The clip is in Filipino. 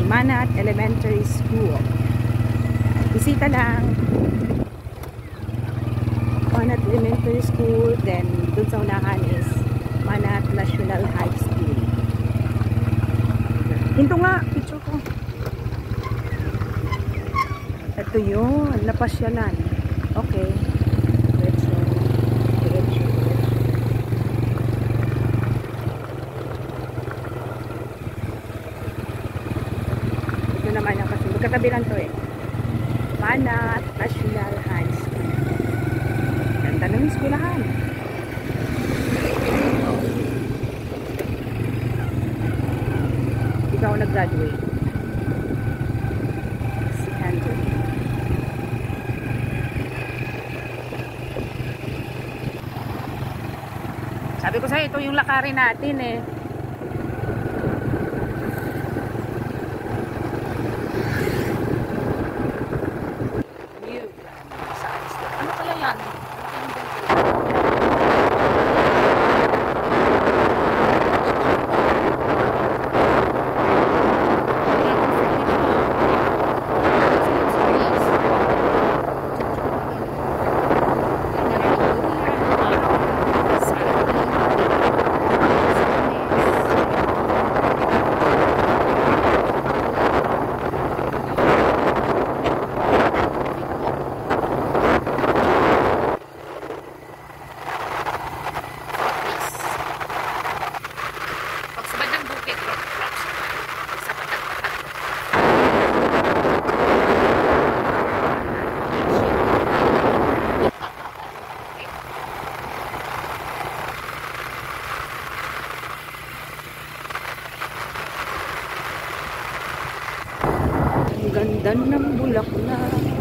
Manat Elementary School. Bisita lang. Manat Elementary School, then dun sa unahan is Manat National High School. Hinto nga, picture ko. Ito yun, napasyalan. Okay. Diretso. Ito naman yung kasi magkatabi lang to eh. Manat National High School. Ganda ng eskulahan. Ikaw nag-graduate. Si Andrew. Sabi ko sa'yo, ito yung lakarin natin eh. Ano kaya yan? Ang ganda ng bulaklak.